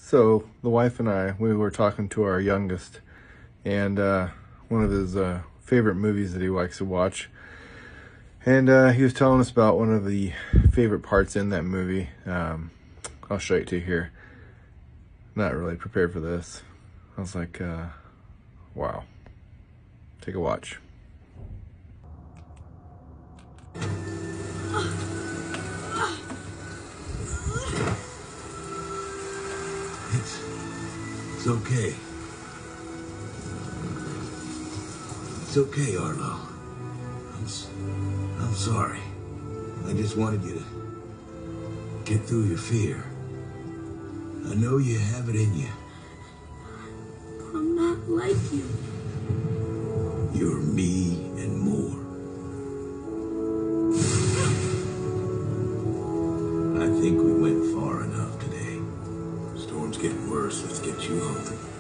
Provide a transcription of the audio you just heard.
So the wife and I, we were talking to our youngest, and one of his favorite movies that he likes to watch. And he was telling us about one of the favorite parts in that movie. I'll show it to you here. Not really prepared for this. I was like, wow. Take a watch. It's okay. It's okay, Arlo. I'm sorry. I just wanted you to get through your fear. I know you have it in you. I'm not like you. You're me and more. I think we went far enough today. Storm's getting worse. Let's get you home.